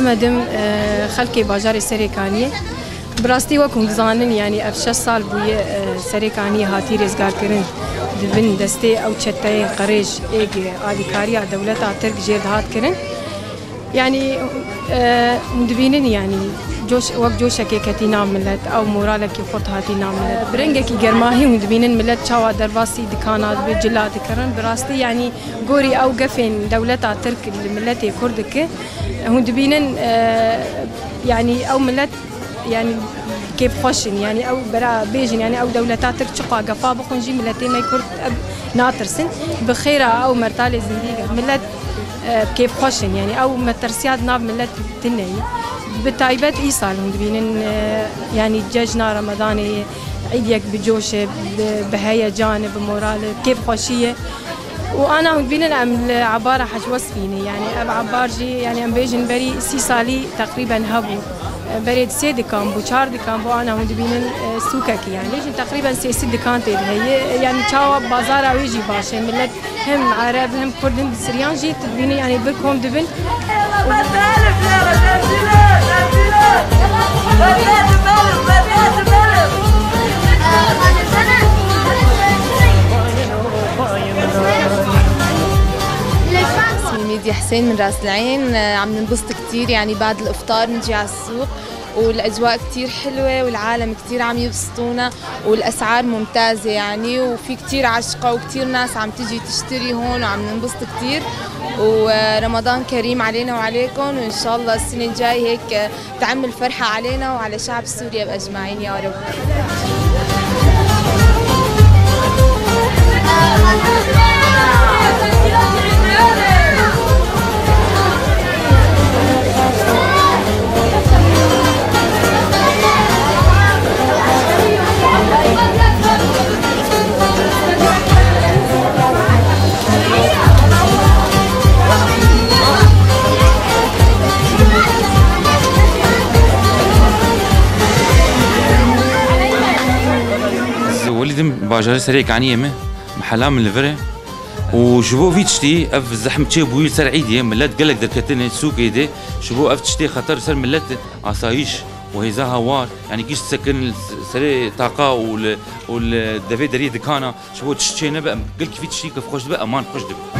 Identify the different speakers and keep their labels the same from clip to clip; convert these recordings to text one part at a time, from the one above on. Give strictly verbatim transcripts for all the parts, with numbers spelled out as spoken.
Speaker 1: أمدم خلقي باجاري سريكانية براستي وكم زانن يعني أف شش سال بويا سريكانية هاتي رزقار كرن دبن دستي أو تشتين قريج إيجي آدي كاريا دولتا ترك جيد هات كرن يعني مدبينن يعني جوش وقت جوشة كي نام ملت أو مورالك يخط هاتي نام ملت برنجة كي جرماهي مدبينن ملت شوا درباسي دكانات بجلات كرن براستي يعني جوري أو قفين دولتا ترك الملت كردك مدبينن يعني أو ملت يعني كيف خوشن يعني أو برا بيجن يعني أو دولتا ترك شقا قفا بخنجي ملتين ما يكرد ناطرسن بخيرة أو مرتالي زنديقة ملت كيف خوشن يعني أو مترسياد ناب ملت تنهي بتايبات إيصال مدبينن يعني ججنا رمضاني عيديك بجوشة بهيجان بمورال كيف خوشية وأنا مدبينن أم عبارة حج وصفيني يعني أب عبارجي يعني أم بيجن بري سي سالي تقريبا هبو بريد سي دكان بو چار دكان بو أنا مدبينن سوكك يعني تقريبا سي سي دكان تيد هي يعني چاوا بازار ويجي باشه ملت هم عرب هم كرد هم سريان جي تدبيني يعني بركم دبن
Speaker 2: ميديا حسين من راس العين. عم ننبسط كثير يعني بعد الافطار نجي على السوق والاجواء كثير حلوه والعالم كثير عم يبسطونا والاسعار ممتازه يعني وفي كثير عشقه وكثير ناس عم تجي تشتري هون وعم ننبسط كثير ورمضان كريم علينا وعليكم وان شاء الله السنه الجاي هيك تعمل فرحه علينا وعلى شعب سوريا باجمعين يا رب.
Speaker 3: ولدم باجاري سريكانية مه محلا من الفرة وشبو في تشتي اف زحمة تشي بويل سر عيدية ملت قلق دركتين سوق ايدي شبو اف تشتي خطر سر ملت عصايش وهيزا هوار يعني كيش تسكن سري طاقة وال والدفي دري دكانة شبو تشتي نبقى قل كيف تشتي كيف خوش بقى امان خوش دب.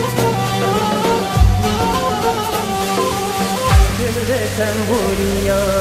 Speaker 4: Tamburiya